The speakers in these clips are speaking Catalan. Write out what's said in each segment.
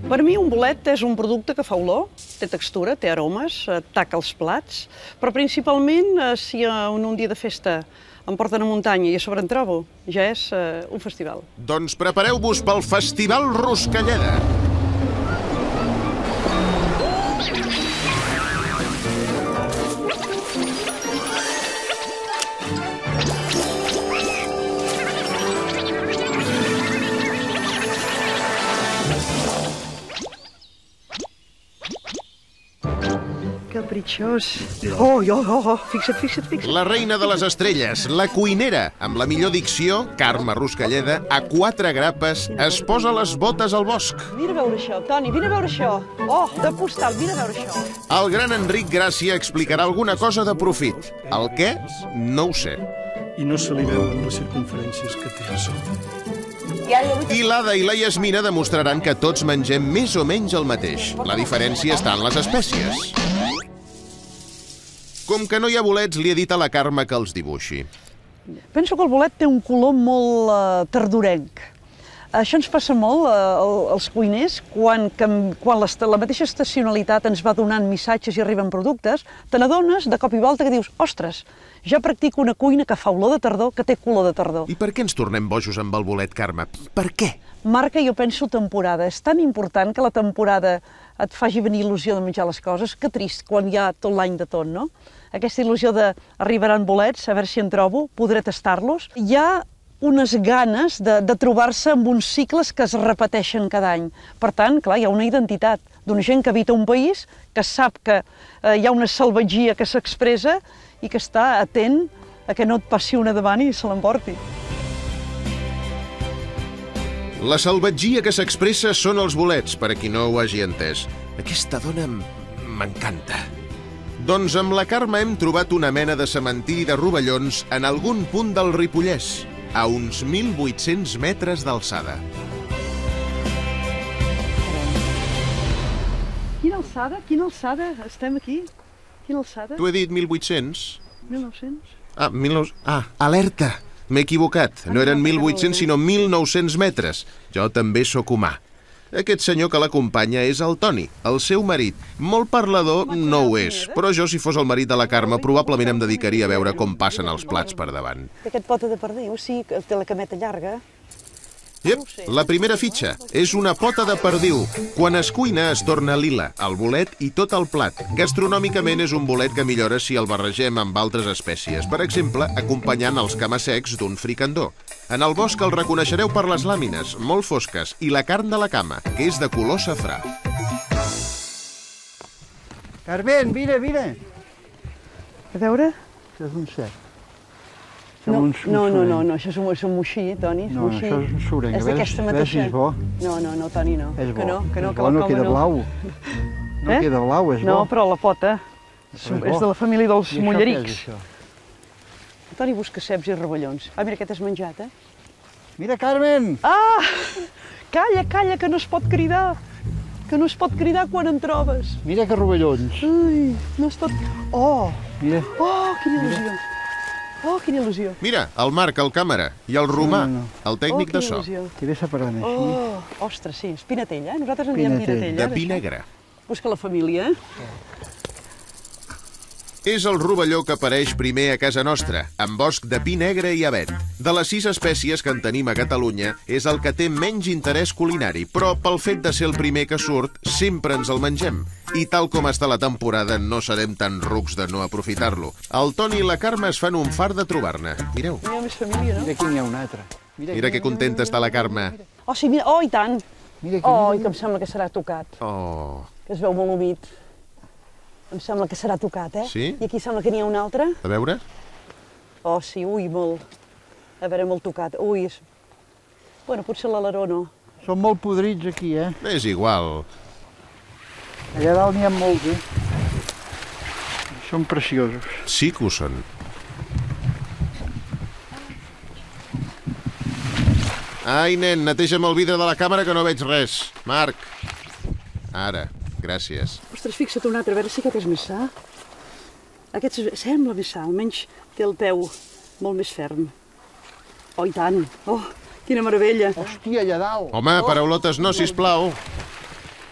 Per mi un bolet és un producte que fa olor, té textura, té aromes, taca els plats, però principalment si en un dia de festa em porten a muntanya i a sobre en trobo, ja és un festival. Doncs prepareu-vos pel Festival Ruscalleda. Capritxós. Fixa't. La reina de les estrelles, la cuinera, amb la millor dicció, Carme Ruscalleda, a 4 grapes, es posa les botes al bosc. Vine a veure això, Toni, vine a veure això. Oh, de postal, vine a veure això. El gran Enric Gràcia explicarà alguna cosa de profit. El què? No ho sé. I no se li veuen les circumferències que té a sobre. I l'Ada i la Yasmina demostraran que tots mengem més o menys el mateix. La diferència està en les espècies. Com que no hi ha bolets, li he dit a la Carme que els dibuixi. Penso que el bolet té un color molt tardorenc. Això ens passa molt als cuiners, quan la mateixa estacionalitat ens va donant missatges i arriben productes, te n'adones de cop i volta que dius, ostres, ja practico una cuina que fa olor de tardor, que té color de tardor. I per què ens tornem bojos amb el bolet, Carme? Per què? Marca, jo penso, temporada. És tan important que la temporada et faci venir il·lusió de menjar les coses, que trist quan hi ha tot l'any de tot, no? Aquesta il·lusió de arribaran bolets, a veure si en trobo, podré tastar-los. Hi ha unes ganes de trobar-se amb uns cicles que es repeteixen cada any. Per tant, clar, hi ha una identitat d'una gent que habita un país, que sap que hi ha una salvatgia que s'expressa i que està atent a que no et passi una davant i se l'emporti. La salvatgia que s'expressa són els bolets, per a qui no ho hagi entès. Aquesta dona m'encanta. Doncs amb la Carme hem trobat una mena de cementiri de rovellons en algun punt del Ripollès, a uns 1.800 metres d'alçada. Quina alçada? Estem aquí? Quina alçada? Tu he dit 1.800? 1900? Alerta! M'he equivocat. No eren 1.800, sinó 1.900 metres. Jo també sóc humà. Aquest senyor que l'acompanya és el Toni, el seu marit. Molt parlador no ho és, però jo, si fos el marit de la Carme, probablement em dedicaria a veure com passen els plats per davant. Aquest pota de perdiu, sí, que té la cameta llarga. Iep, la primera fitxa és una pota de perdiu. Quan es cuina es torna lila, el bolet i tot el plat. Gastronòmicament és un bolet que millora si el barregem amb altres espècies, per exemple, acompanyant els cama-secs d'un fricandó. En el bosc el reconeixereu per les làmines, molt fosques, i la carn de la cama, que és de color safrà. Carmen, vine. A veure? Això és un cep. No, això és un moixí, Toni. No, això és un soreng. És d'aquesta mateixa. A veure si és bo. No, Toni, no. És bo. Que no No queda blau. No queda blau, és bo. No, però la pota és de la família dels mullerics. I això què és, Toni busca ceps i rovellons. Mira, aquest has menjat, eh? Mira, Carmen! Calla, que no es pot cridar. Que no es pot cridar quan en trobes. Mira que rovellons. Ai, no es pot... Mira. Quina il·lusió. Quina il·lusió. Mira, el Marc, el càmera, i el Romà, el tècnic de so. T'hi ve separant així. Ostres, sí, és pinatell, eh? Nosaltres en diem pinatell. De pi negre. Busca la família, eh? És el rovelló que apareix primer a casa nostra, amb bosc de pi negre i avet. De les 6 espècies que en tenim a Catalunya, és el que té menys interès culinari, però pel fet de ser el primer que surt, sempre ens el mengem. I tal com està la temporada, no serem tan rucs de no aprofitar-lo. El Toni i la Carme es fan un fart de trobar-ne. Mireu. Hi ha més família, no? Mira aquí n'hi ha un altre. Mira que contenta està la Carme. Sí, mira, i tant. I que em sembla que serà tocat. Que es veu molt humit. Em sembla que serà tocat, eh? Sí? I aquí sembla que n'hi ha un altre. A veure? Sí, molt. A veure, molt tocat. Bueno, potser l'aleró no. Són molt podrits aquí, eh? És igual. Allà dalt n'hi ha molts, eh? Són preciosos. Sí que ho són. Ai, nen, neteja'm el vidre de la càmera que no veig res. Marc. Ara, gràcies. Ostres, fixa't un altre, a veure si aquest és més sa. Aquest sembla més sa, almenys té el peu molt més ferm. I tant. Quina meravella. Hòstia, allà dalt. Home, paraulotes no, sisplau.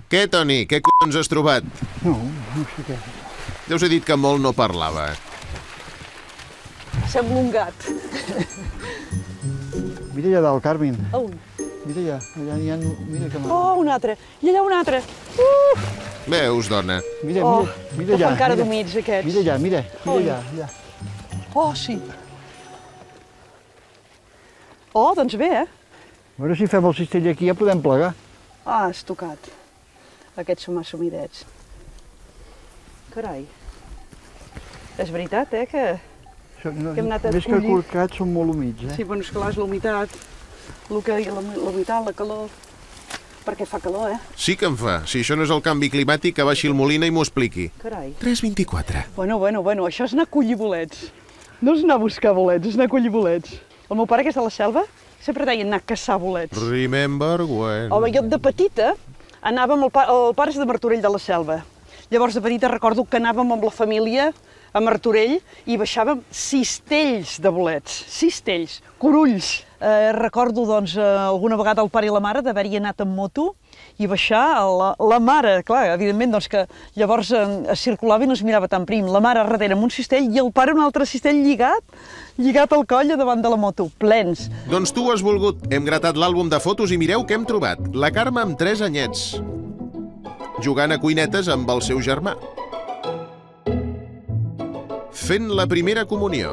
Què, Toni? Què collons has trobat? No sé què. Deus he dit que molt no parlava. Sembla un gat. Mira allà dalt, Carmen. On? Mira allà n'hi ha... Mira que Oh, un altre. I allà un altre. Veus, dona? Mira Oh, allà. que fan cara d'humits, aquests. Mira allà. Oh, sí. Oh, doncs bé, eh? A veure si fem el cistell aquí, ja podem plegar. Ah, has tocat. Aquests són massa humidets. Carai. És veritat, que... Més hem anat a que collir. corcats són molt humits, Sí, bueno, és clar, és la humitat, la calor, perquè fa calor, Sí que en fa. Si això no és el canvi climàtic, que baixi el Molina i m'ho expliqui. Carai. 3,24. Bueno, això és anar a collir bolets. No és anar a buscar bolets, és anar a collir bolets. El meu pare, que és de la selva, sempre deia anar a caçar bolets. Remember when... Home, jo de petita anàvem, el pare és de Martorell de la Selva. Llavors, de petita recordo que anàvem amb la família a Martorell i baixàvem cistells de bolets, cistells, corulls. Recordo, doncs, alguna vegada el pare i la mare d'haver-hi anat en moto i baixar la mare, clar, evidentment, doncs que llavors es circulava i no es mirava tan prim. La mare darrere amb un cistell i el pare un altre cistell lligat al coll davant de la moto, plens. Doncs tu ho has volgut. Hem gratat l'àlbum de fotos i mireu què hem trobat. La Carme amb 3 anyets, jugant a cuinetes amb el seu germà. Fent la primera comunió.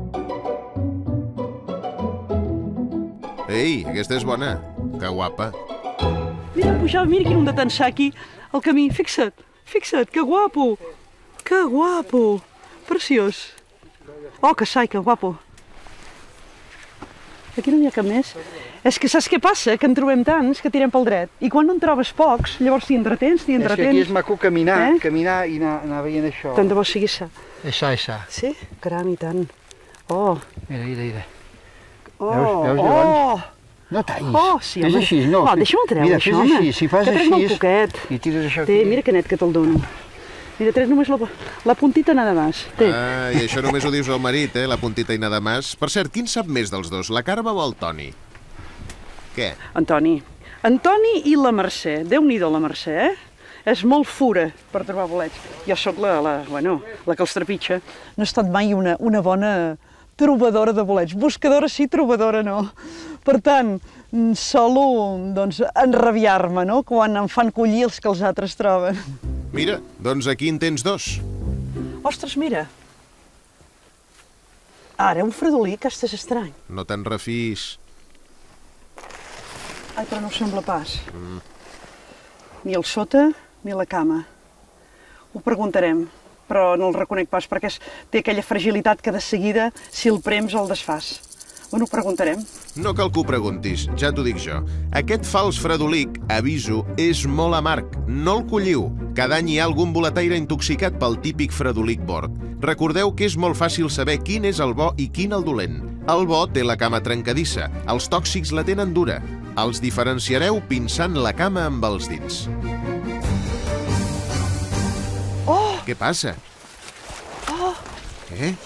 Ei, aquesta és bona. Que guapa. Mira, pujava, mira quin un de tensar aquí al camí. Fixa't, que guapo. Que guapo. Preciós. Oh, que sai, que guapo. Aquí no n'hi ha cap més. És que saps què passa? Que en trobem tants que tirem pel dret. I quan no en trobes pocs, llavors t'hi entretens. És que aquí és maco caminar i anar veient això. Tant de bo sigui sa. És sa. Sí? Caram, i tant. Oh. Mira. Oh, Veus, oh. llavors? No tallis. Oh, sí, home. Fes així, no. Va, deixa'm treure mira, això, home. home. Així, si fas que trec-me així, un poquet. I tires això Té, aquí. mira que net que te'l dono. Mira, trec només la puntita nada más. Té. Ah, i això només ho dius al marit, la puntita i nada más. Per cert, quin sap més dels dos, la Carme o el Toni? Què? Antoni i la Mercè. Déu-n'hi-do, la Mercè, És molt fura per trobar bolets. Jo sóc la que els trepitja. No he estat mai una bona trobadora de bolets. Buscadora sí, trobadora no. Per tant, solo enrabiar-me, no?, quan em fan collir els que els altres troben. Mira, doncs aquí en tens dos. Ostres, mira. Ara, un fredolí, que estàs estrany. No te'n refis. Ai, però no ho sembla pas. Ni el sota, ni la cama. Ho preguntarem, però no el reconec pas, perquè té aquella fragilitat que de seguida, si el prems, el desfàs. Bueno, ho preguntarem. No cal que ho preguntis, ja t'ho dic jo. Aquest fals fredolic, aviso, és molt amarg. No el colliu. Cada any hi ha algun boletaire intoxicat pel típic fredolic bord. Recordeu que és molt fàcil saber quin és el bo i quin el dolent. El bo té la cama trencadissa, els tòxics la tenen dura. Els diferenciareu pinçant la cama amb els dits. Oh! Què passa? Oh! Què?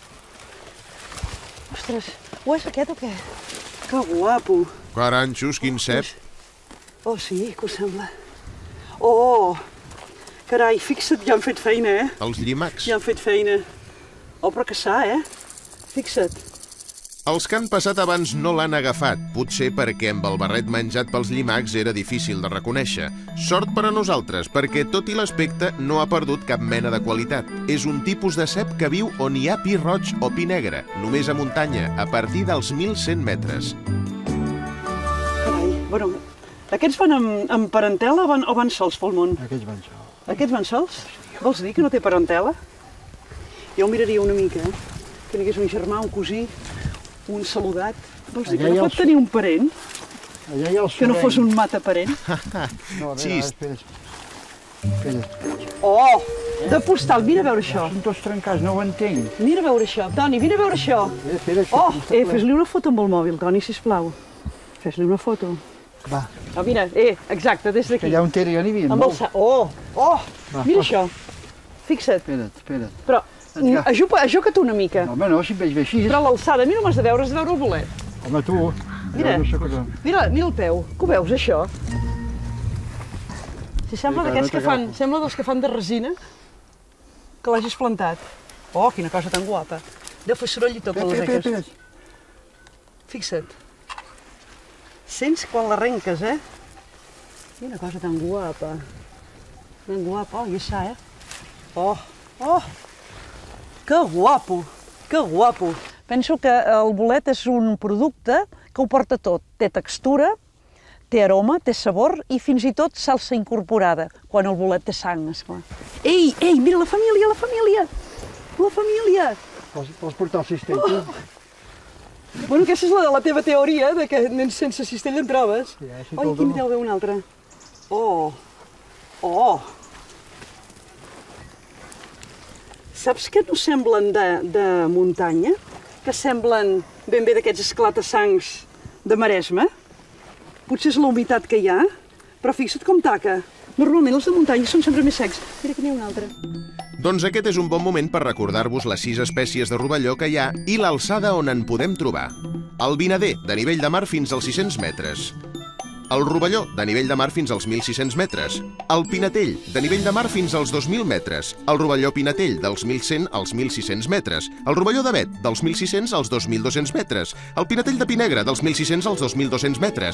Ostres, o és aquest o què? Que guapo! Caranxos, quin cep. Oh, sí, que ho sembla. Oh! Carai, fixa't, ja han fet feina, Els llimacs. Ja han fet feina. Oh, però que sa, Fixa't. Els que han passat abans no l'han agafat, potser perquè amb el barret menjat pels llimacs era difícil de reconèixer. Sort per a nosaltres, perquè tot i l'aspecte no ha perdut cap mena de qualitat. És un tipus de cep que viu on hi ha pi roig o pi negre, només a muntanya, a partir dels 1.100 metres. Carai, bueno, aquests van amb parentela o van sols pel món? Aquests van sols. Aquests van sols? Vols dir que no té parentela? Jo ho miraria una mica, que n'hi hagués un germà, un cosí, un saludat. Vols dir que no pot tenir un parent? Allà hi ha el que no fos un mataparent? No, Xist. Espera. Oh! De postal, vine a veure això. Són tots trencats, no ho entenc. Mira a veure això. Toni, vine a veure això. Espera, Oh! Fes-li una foto amb el mòbil, Toni, sisplau. Fes-li una foto. Va. Oh, mira, exacte, des d'aquí. Que allà on era jo n'hi havia Amb el molt. Oh! Mira això. Fixa't. Espera't. Però ajuca't una mica. No, home, no, si em veig bé així. Però a l'alçada, mira, m'has de veure el bolet. Home, tu. Mira, Jo no sé què... mira el peu, que ho veus, això? Si sembla Sí, d'aquests clar, que fan, sembla dels que fan de resina, que l'hagis plantat. Oh, quina cosa tan guapa. Deu fer soroll i tot quan l'arrenques. Fixa't. Sents quan l'arrenques, eh? Quina cosa tan guapa. Tan guapa. Oh, i això, Oh, oh! Que guapo, que guapo. Penso que el bolet és un producte que ho porta tot. Té textura, té aroma, té sabor i fins i tot salsa incorporada, quan el bolet té sang, esclar. Ei, ei, mira la família, la família! La família! Vols portar el cistell? Bueno, aquesta és la teva teoria, de que nens sense cistell en trobes. Sí, així Oi, te'l aquí dono. n'hi deu haver un altre. Oh! Oh! Saps que no semblen de muntanya? Que semblen ben bé d'aquests esclata-sangs de Maresme? Potser és la humitat que hi ha, però fixa't com taca. Normalment els de muntanya són sempre més secs. Mira, aquí n'hi ha un altre. Doncs aquest és un bon moment per recordar-vos les 6 espècies de rovelló que hi ha i l'alçada on en podem trobar. El vinader, de nivell de mar fins als 600 metres. El rovelló, de nivell de mar fins als 1.600 metres. El pinatell, de nivell de mar fins als 2.000 metres. El rovelló pinatell, dels 1.100 als 1.600 metres. El rovelló d'avet, dels 1.600 als 2.200 metres. El pinatell de pinegre, dels 1.600 als 2.200 metres.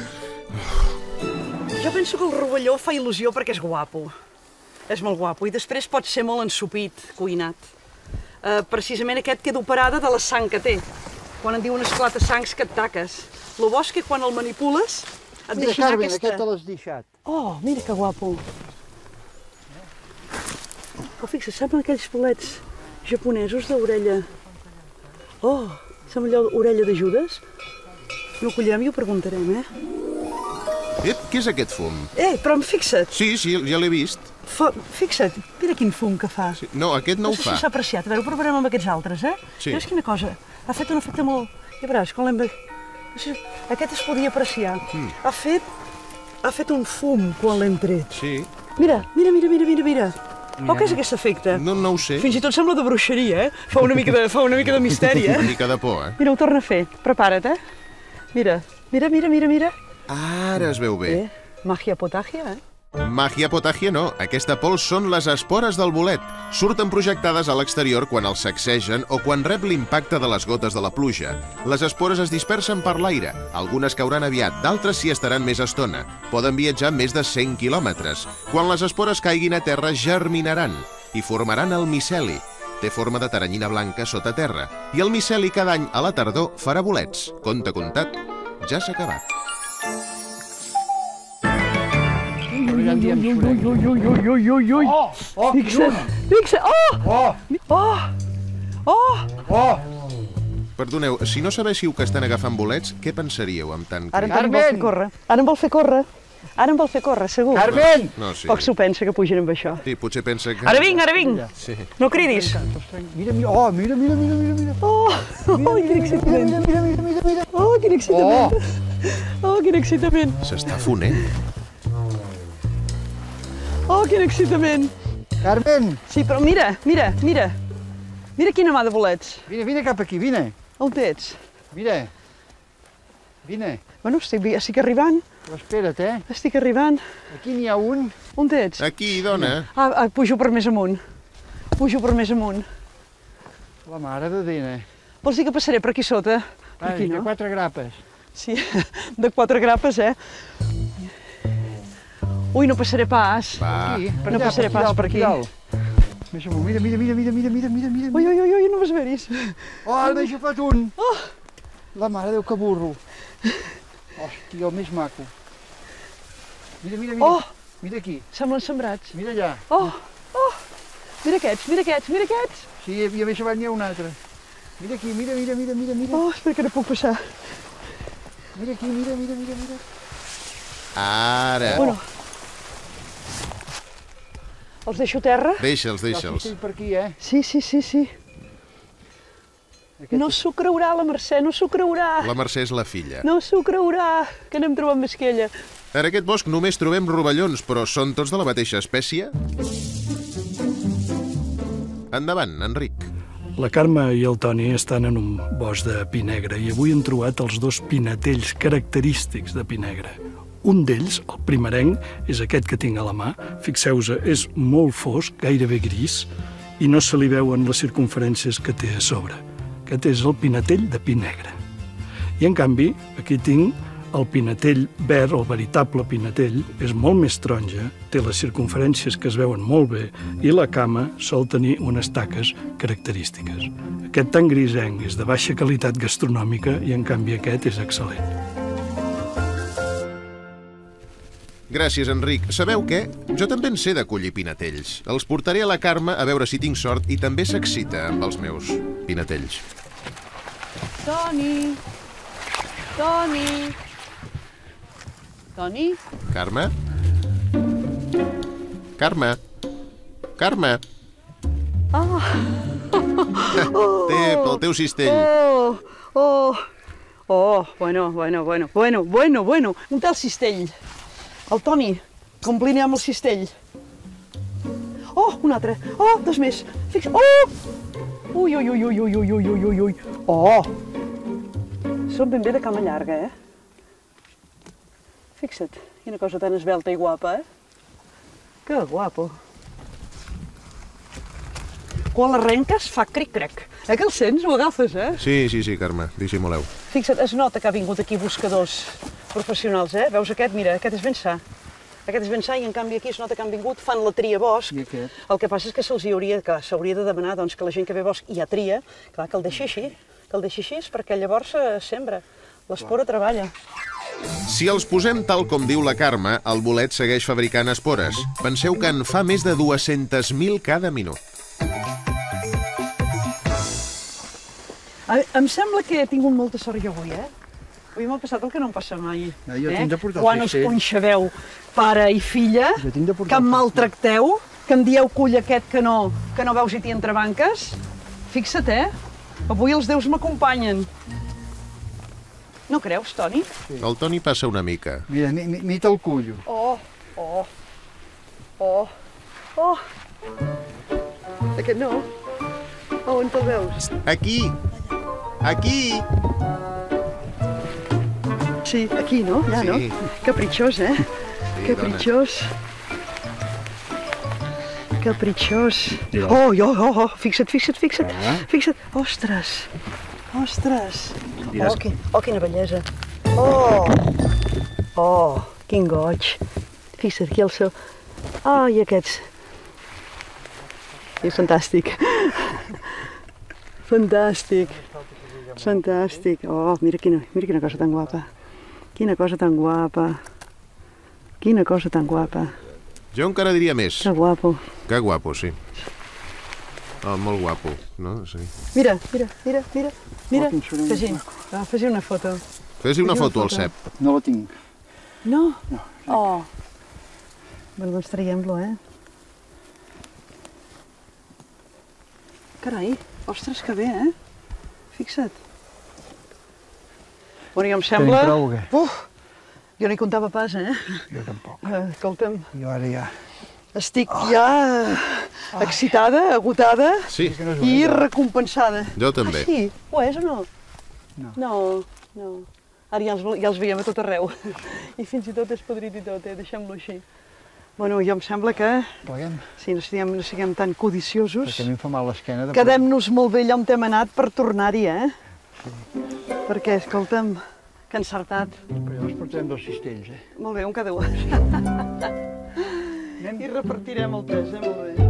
Jo penso que el rovelló fa il·lusió perquè és guapo. És molt guapo i després pot ser molt ensopit, cuinat. Precisament aquest queda operada de la sang que té. Quan en diuen esclata-sangs que et taques. Lo bo és que quan el manipules et Mira, deixa anar Carmen, aquesta... aquest te l'has deixat. Oh, mira que guapo. Oh, fixa't, semblen aquells bolets japonesos d'orella. Oh, sembla allò orella de Judes. No ho collem i ho preguntarem, Ep, què és aquest fum? Però fixa't, Sí, ja l'he vist. fixa't, mira quin fum que fa. Sí. No, aquest no ho sé fa. si s'ha apreciat. A veure, ho provarem amb aquests altres, Sí. Veus quina cosa? Ha fet un efecte molt... Ja veuràs, quan l'hem... Aquest es podia apreciar. Ha fet un fum quan l'hem tret. Sí. Mira. Oh, què és aquest efecte? No ho sé. Fins i tot sembla de bruixeria, Fa una mica de misteri, Una mica de por, Mira, ho torna a fer. Prepara't, Mira. Ara es veu bé. Magia potagia, Magia potagia no, aquesta pols són les espores del bolet. Surten projectades a l'exterior quan els sacsegen o quan rep l'impacte de les gotes de la pluja. Les espores es dispersen per l'aire. Algunes cauran aviat, d'altres s'hi estaran més estona. Poden viatjar més de 100 quilòmetres. Quan les espores caiguin a terra, germinaran i formaran el miceli. Té forma de teranyina blanca sota terra. I el miceli cada any a la tardor farà bolets. Compte comptat, ja s'ha acabat. Però ja en diem xurec. Oh, Fixa't! Perdoneu, si no sabéssiu que estan agafant bolets, què pensaríeu amb tant Ara crit? em vol fer córrer. Ara em vol fer córrer, segur. Carmen! No, sí. Poc s'ho pensa que pugen amb això. Sí, potser pensa que... Ara vinc! Sí. No cridis. Mira, mira. Oh, quin excitament. Oh, quin excitament. Oh, quin excitament. S'està fonent. Oh, quin excitament. Carmen, Sí, però mira. Mira quina mà de bolets. vine cap aquí, vine. On ets? Vine. Bueno, estic arribant. Però espera't, Estic arribant. Aquí n'hi ha un. On ets? Aquí, dona. Pujo per més amunt. La mare de Déu. Vols dir que passaré per aquí sota? Per aquí, De no? 4 grapes. Sí, de 4 grapes, Ui, no passaré pas. Va. Aquí, per No allà, passaré pas per aquí. dalt. Més amunt, mira. Ui, no m'has vist. Oh, ara n'he agafat un. La mare de Déu, que burro. Hòstia, el més maco. Mira. Oh, Mira aquí, semblen sembrats. mira allà. Oh, mira aquests. Sí, i a més avall n'hi ha un altre. Mira aquí, mira. Oh, espera que no puc passar. Mira aquí, mira. Ara. Bueno. Els deixo a terra? Deixa'ls. El cistell per aquí, Sí. Aquest No s'ho creurà, la Mercè, no s'ho creurà. La Mercè és la filla. No s'ho creurà, que n'hem trobat més que ella. En aquest bosc només trobem rovellons, però són tots de la mateixa espècie? Endavant, Enric. La Carme i el Toni estan en un bosc de pi negre i avui han trobat els 2 pinatells característics de pi negre. Un d'ells, el primerenc, és aquest que tinc a la mà. Fixeu-vos, és molt fosc, gairebé gris, i no se li veuen les circumferències que té a sobre. Aquest és el pinetell de pi negre. I, en canvi, aquí tinc el pinetell verd, el veritable pinetell, és molt més taronja, té les circumferències que es veuen molt bé i la cama sol tenir unes taques característiques. Aquest tan grisenc és de baixa qualitat gastronòmica i, en canvi, aquest és excel·lent. Gràcies, Enric. Sabeu què? Jo també en sé de collir pinetells. Els portaré a la Carme a veure si tinc sort i també s'excita amb els meus pinetells. Toni! Toni! Toni? Carme? Carme? Carme? Té pel teu cistell. Bueno. Un tal cistell. El Toni, complint amb el cistell. Un altre. Dos més. Fixa. Ui. Són ben bé de cama llarga, Fixa't, quina cosa tan esvelta i guapa, Que guapo. Quan l'arrenques fa cric-crec. Que el sents? Ho agafes, Sí, Carme, dissimuleu. Fixa't, es nota que ha vingut aquí buscadors professionals, Veus aquest? Mira, aquest és ben sa. Aquest és ben sa i, en canvi, aquí es nota que han vingut, fan la tria bosc. I aquest? El que passa és que s'hauria de demanar que la gent que ve bosc ja tria, clar, que el deixi així, perquè llavors sembra. L'espora treballa. Si els posem tal com diu la Carme, el bolet segueix fabricant espores. Penseu que en fa més de 200.000 cada minut. Em sembla que he tingut molta sort jo avui, Avui m'ha passat el que no em passa mai. Jo tinc de portar el Quan us cistell. conxeveu pare i filla, Jo tinc de portar que em el cistell. maltracteu, que em dieu cull aquest que no veus i t'hi entrebanques. Fixa't, avui els déus m'acompanyen. No creus, Toni? El Toni passa una mica. Mira, ni te'l cullo. Aquest no. On te'l veus? Aquí! Aquí! Sí, aquí, no? Ja, no? Sí. Capritxós, Sí, Capritxós. Capritxós. Fixa't. Ostres. Quina bellesa. Quin goig. Fixa't, aquí el seu... I aquests. És fantàstic. Fantàstic. Mira quina cosa tan guapa. Quina cosa tan guapa. Jo encara diria més. Que guapo. Que guapo, sí. Molt guapo, no? Sí. Mira. quin soroll Fes-hi una foto. Fes-hi una foto al cep. No la tinc. No? Bueno, doncs traiem-lo, Carai, ostres, que bé, Fixa't. Bueno, jo em sembla... Tenim prou, o què? Jo no hi comptava pas, Jo tampoc. Escolta'm, Jo ara ja... estic ja excitada, agotada Sí, i recompensada. jo també. Sí? Ho és o no? No. No. Ara ja els veiem a tot arreu. I fins i tot és podrit i tot, deixem-lo així. Bueno, jo em sembla que, Pleguem. si no siguem tan codiciosos, Perquè a mi em fa mal l'esquena. quedem-nos molt bé allà on hem anat per tornar-hi, Perquè, escolta'm, que encertat. Però llavors portem 2 cistells, Molt bé, un cada un. I repartirem el pes, molt bé.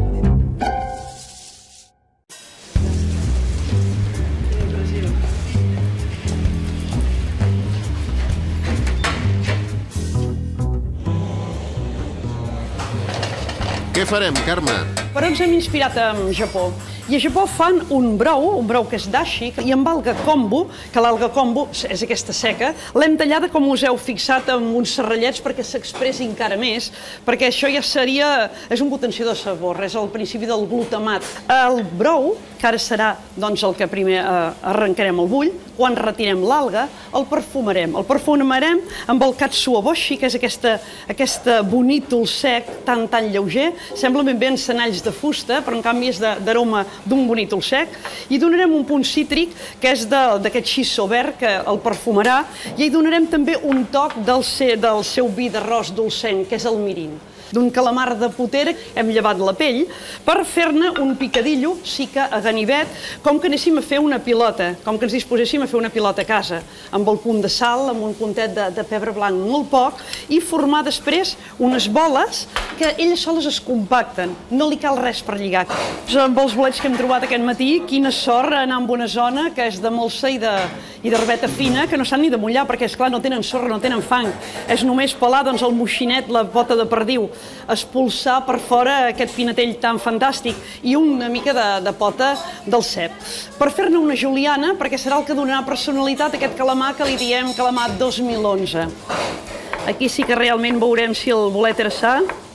Què farem, Carme? Però ens hem inspirat en Japó. I a Japó fan un brou que és dashi, i amb alga kombu, que l'alga kombu és aquesta seca, l'hem tallada, com us heu fixat, amb uns serrallets perquè s'expressi encara més, perquè això ja és un potenciador de sabor, és el principi del glutamat. El brou, que ara serà doncs, el que primer arrencarem el bull, quan retirem l'alga, el perfumarem. El perfumarem amb el katsuoboshi, que és aquesta bonítol sec tan lleuger. Sembla ben bé encenalls de fusta, però en canvi és d'aroma d'un bonítol sec, i donarem un punt cítric, que és d'aquest xissó verd que el perfumarà, i hi donarem també un toc del seu vi d'arròs dolcenc, que és el mirin. D'un calamar de potera hem llevat la pell per fer-ne un picadillo, sí que a ganivet, com que anéssim a fer una pilota, com que ens disposéssim a fer una pilota a casa, amb el punt de sal, amb un puntet de pebre blanc molt poc, i formar després unes boles que elles soles es compacten, no li cal res per lligar. Amb els bolets que hem trobat aquest matí, quina sort anar en una zona que és de molsa i d'herbeta fina, que no s'han ni de mullar, perquè, esclar, no tenen sorra, no tenen fang. És només pelar, doncs, el moixinet, la pota de perdiu, expulsar per fora aquest pinatell tan fantàstic i una mica de pota del cep. Per fer-ne una juliana, perquè serà el que donarà personalitat a aquest calamar que li diem calamar 2011. Aquí sí que realment veurem si el bolet era sa.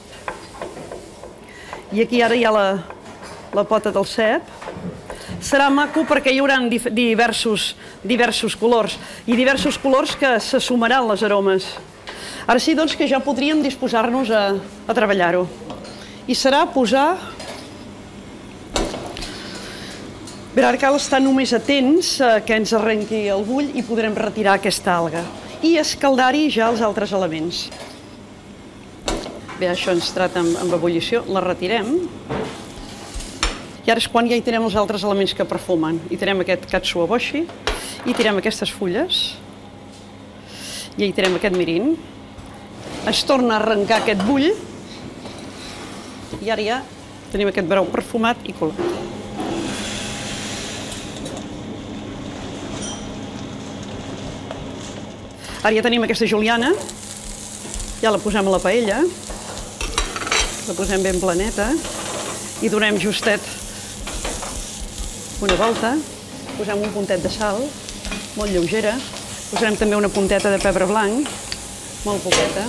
I aquí ara hi ha la pota del cep. Serà maco perquè hi haurà diversos colors, i diversos colors que se sumaran les aromes. Ara sí, doncs, que ja podríem disposar-nos a treballar-ho. I serà posar... Bé, ara cal estar només atents que ens arrenqui el bull i podrem retirar aquesta alga. I escaldar-hi ja els altres elements. Bé, això ens trata amb ebullició, la retirem. I ara és quan ja hi tirem els altres elements que perfumen. Hi tirem aquest katsuobushi, hi tirem aquestes fulles, i hi tirem aquest mirin. Ens torna a arrencar aquest bull, i ara ja tenim aquest brou perfumat i colat. Ara ja tenim aquesta juliana, ja la posem a la paella, la posem ben planeta, i donem justet una volta, posem un puntet de sal, molt lleugera, posarem també una punteta de pebre blanc, molt poqueta,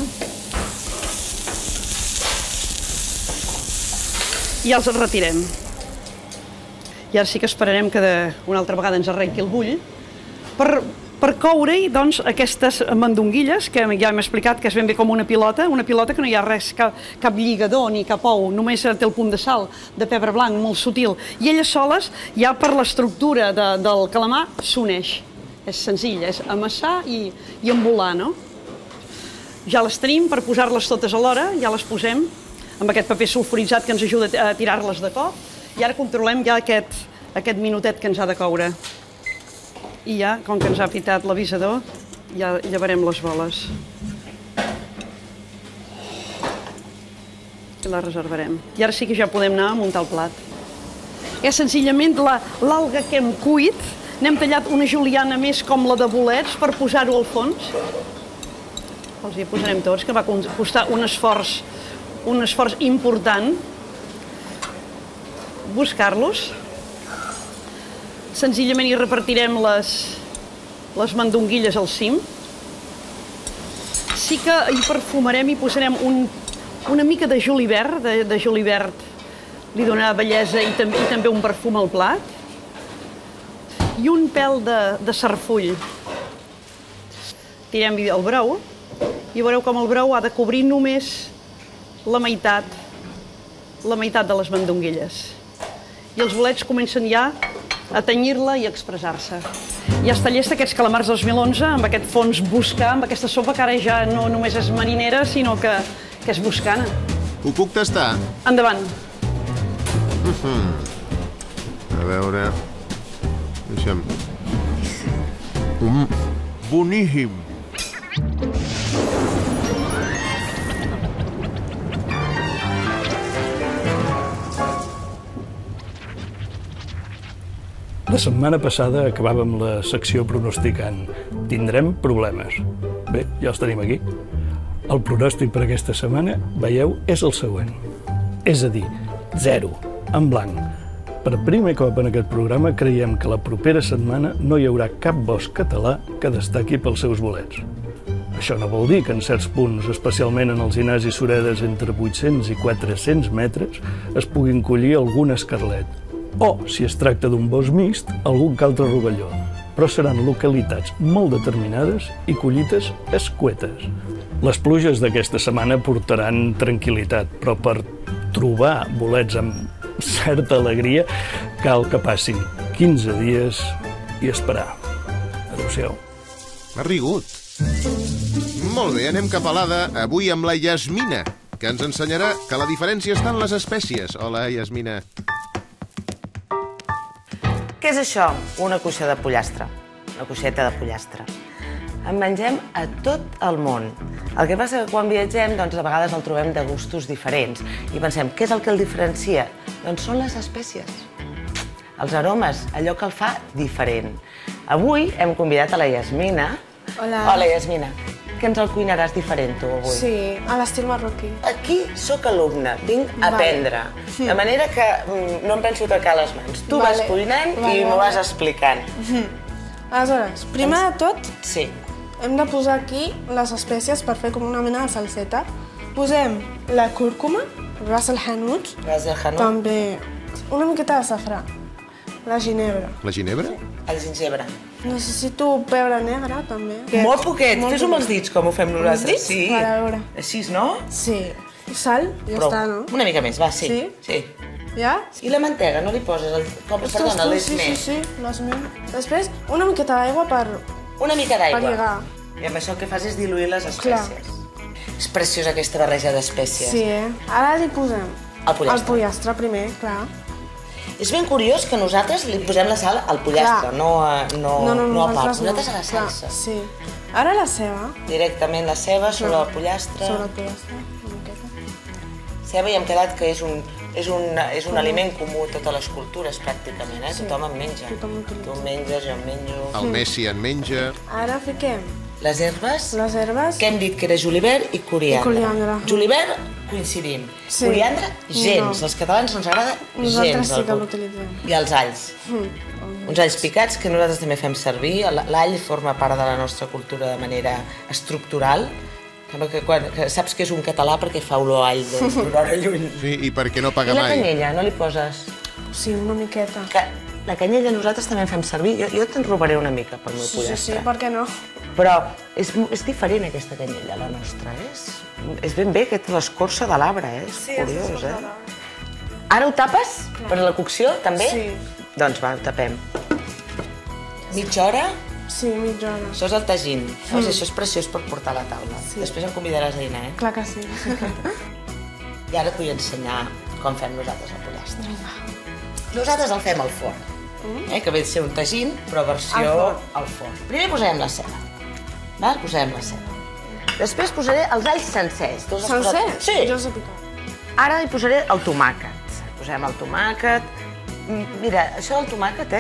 i els retirem. I ara sí que esperarem que una altra vegada ens arrenqui el bull per coure-hi, doncs, aquestes mandonguilles, que ja hem explicat que és ben bé com una pilota que no hi ha res, cap lligador ni cap ou, només té el punt de sal, de pebre blanc, molt sutil, i elles soles, ja per l'estructura del calamar, s'uneix. És senzill, és amassar i embolar, no? Ja les tenim per posar-les totes alhora, ja les posem amb aquest paper sulfuritzat que ens ajuda a tirar-les de cop, i ara controlem ja aquest minutet que ens ha de coure. I ja, com que ens ha pitat l'avisador, ja llevarem les boles. I les reservarem. I ara sí que ja podem anar a muntar el plat. És senzillament l'alga que hem cuit, n'hem tallat una juliana més com la de bolets per posar-ho al fons. Els hi posarem tots, que va costar un esforç important buscar-los. Senzillament hi repartirem les mandonguilles al cim. Sí que hi perfumarem i posarem una mica de julivert, de julivert li donarà bellesa i també un perfum al plat. I un pèl de sarfull. Tirem-hi el brou i veureu com el brou ha de cobrir només la meitat de les mandonguilles. I els bolets comencen ja a tenyir-la i a expressar-se. Ja està llest aquests calamars 2011, amb aquest fons boscà, amb aquesta sopa que ara ja no només és marinera, sinó que és boscana. Ho puc tastar? Endavant. A veure... Deixa'm... Boníssim! La setmana passada acabàvem la secció pronosticant. Tindrem problemes. Bé, ja els tenim aquí. El pronòstic per aquesta setmana, veieu, és el següent. És a dir, 0, en blanc. Per primer cop en aquest programa creiem que la propera setmana no hi haurà cap bosc català que destaqui pels seus bolets. Això no vol dir que en certs punts, especialment en els Inàs i Suredes entre 800 i 400 metres, es puguin collir algun escarlet. O, si es tracta d'un bosc mixt, algun que altre rovelló. Però seran localitats molt determinades i collites escuetes. Les pluges d'aquesta setmana portaran tranquil·litat, però per trobar bolets amb certa alegria, cal que passin 15 dies i esperar. Adéu-siau. Ha rigut. Molt bé, anem cap a l'Ada, avui amb la Yasmina, que ens ensenyarà que la diferència està en les espècies. Hola, Yasmina. Què és això? Una cuixa de pollastre. Una cuixeta de pollastre. En mengem a tot el món. El que passa que quan viatgem, doncs, a vegades el trobem de gustos diferents. I pensem, què és el que el diferencia? Doncs són les espècies. Els aromes, allò que el fa diferent. Avui hem convidat a la Yasmina. Hola. Hola, Yasmina. Que ens el cuinaràs diferent, tu, avui? Sí, a l'estil marroquí. Aquí sóc alumne, vinc a aprendre. De manera que no em penso tocar les mans. Tu vas cuinant i m'ho vas explicant. Aleshores, primer de tot, Sí. hem de posar aquí les espècies per fer com una mena de salseta. Posem la cúrcuma, ras el hanout, Ras el hanout. també una miqueta de safrà, la ginebra. La ginebra? El gingebre. Necessito pebre negre, també. Molt poquet. Fes-ho amb els dits, com ho fem nosaltres. dits? Sí. Per a veure. Així, no? Sí. Sal, ja Prou. està, no? Una mica més, va, sí. Sí? Sí. Ja? I la mantega, no li poses? Perdona, Sí, l'esmé. sí, l'esmé. Després, una miqueta d'aigua per Una mica d'aigua. Per lligar. I amb això el que fas és diluir les espècies. És preciosa aquesta barreja d'espècies. Sí, ara li posem El pollastre. el pollastre primer, clar. És ben curiós que nosaltres li posem la sal al pollastre, Clar. no a part. Nosaltres a la clar, salsa. Sí. Ara la ceba. Directament la ceba sobre el pollastre. Sobre el pollastre, una miqueta. Ceba i hem quedat que és un aliment comú a totes les cultures, pràcticament, eh? Tothom en menja. Tothom utilitza. Tu en menges, jo en menjo. El Messi en menja. Ara fiquem Les herbes, les herbes. que hem dit que era julivert i coriandre. I coriandre. Julivert, coincidim. Sí. Coriandre, gens. No. Als catalans no ens agrada Nosaltres gens. sí que l'utilitzem. I els alls. Uns alls picats que nosaltres també fem servir. L'all forma part de la nostra cultura de manera estructural. Sembla que saps que és un català perquè fa olor a all d'una hora lluny. Sí, i perquè no I paga la mai. canyella, no li poses? Sí, una miqueta. La canyella nosaltres també en fem servir. Jo te'n robaré una mica pel meu Sí, pollastre. per què no? Però és diferent aquesta canyella, la nostra. És ben bé aquesta l'escorça de l'arbre, és curiós, eh? Ara ho tapes per la cocció, també? Sí. Doncs va, ho tapem. Mitja hora, Sí, mitja hora. això és el tagín. Veus, això és preciós per portar a la taula. Després em convidaràs a dinar, eh? Clar que sí. I ara et vull ensenyar com fem nosaltres el pollastre. Nosaltres el fem al forn, que ve de ser un tagín, però versió al forn. Primer posarem la ceba. Val? Posarem la ceba. Després posaré els alls sencers. Tu els has posat? Sencer? Sí. Jo els he picat. Ara hi posaré el tomàquet. Posem el tomàquet. Mira, això del tomàquet,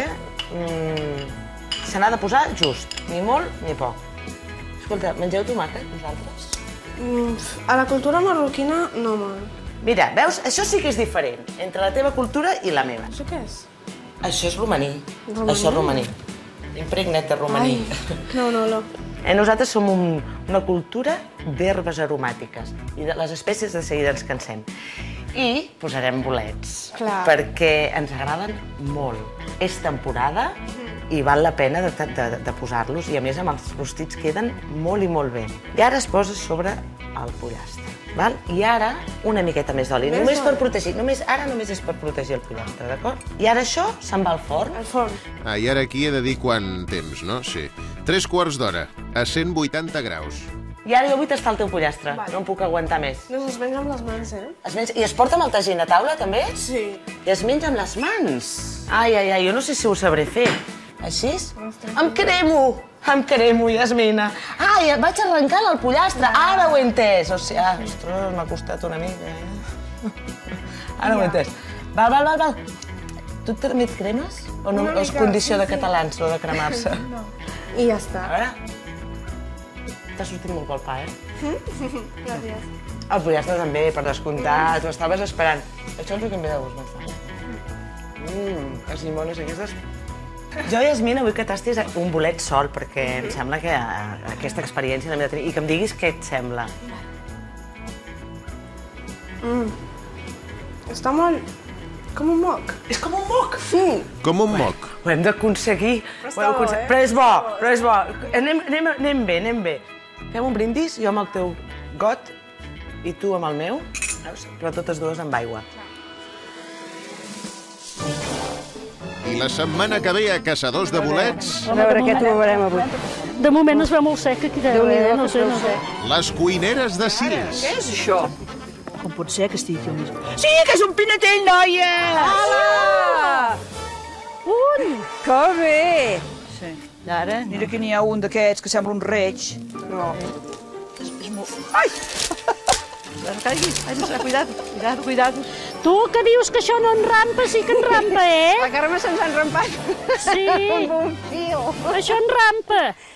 se n'ha de posar just, ni molt ni poc. Escolta, mengeu tomàquet, vosaltres? A la cultura marroquina no molt. Mira, veus? Això sí que és diferent entre la teva cultura i la meva. Això què és? Això és romaní. Romaní? Això és romaní. Impregna't de romaní. No, no, no. Nosaltres som una cultura d'herbes aromàtiques i de les espècies de seguida ens cansem. I posarem bolets, Clar. perquè ens agraden molt. És temporada i val la pena de posar-los, i a més amb els rostits queden molt i molt bé. I ara es posa sobre el pollastre. Val? I ara una miqueta més d'oli, només per protegir. Ara només és per protegir el pollastre, d'acord? I ara això se'n va al forn. Al forn. Ah, i ara aquí he de dir quant temps, no? Sí. 3/4 d'hora, a 180 graus. I ara jo vull tastar el teu pollastre, no em puc aguantar més. No es menja amb les mans, I es porta amb el tagín a taula, també? Sí. I es menja amb les mans. Ai, jo no sé si ho sabré fer. Així? Em cremo, Yasmina. Ai, vaig arrencant el pollastre, ara ho he entès. O sigui, ostres, m'ha costat una mica, Ara ho he entès. Val. Tu també et cremes? O no és condició de catalans, no de cremar-se? No. I ja està. A veure... T'ha sortit molt pel pa, Gràcies. El pollastre també, per descomptat, ho estaves esperant. Això ens ho canvia de gust bastant. Les llimones aquestes... Jo, Yasmina, vull que tastis un bolet sol, perquè em sembla que aquesta experiència l'hem de tenir. I que em diguis què et sembla. Està molt... com un moc. És com un moc! Com un moc. Ho hem d'aconseguir. està bo, eh? Però és bo. Anem bé. Fem un brindis, jo amb el teu got i tu amb el meu, però totes dues amb aigua. I la setmana que ve a Caçadors de Bolets, A veure què trobarem avui. De moment es veu molt sec aquí darrere, no sé. les cuineres de Sils. Què és això? Com pot ser que estigui aquí al mig? Sí, que és un pinatell, noies! Hola! Que bé! Sí. Ara, mira que n'hi ha un d'aquests que sembla un reig. Però... és molt... Ai! No caiguis, cuidado. Tu que dius que això no enrampa, sí que enrampa, eh? La Carme se'ns ha enrampat. Sí, Amb un fil. això enrampa.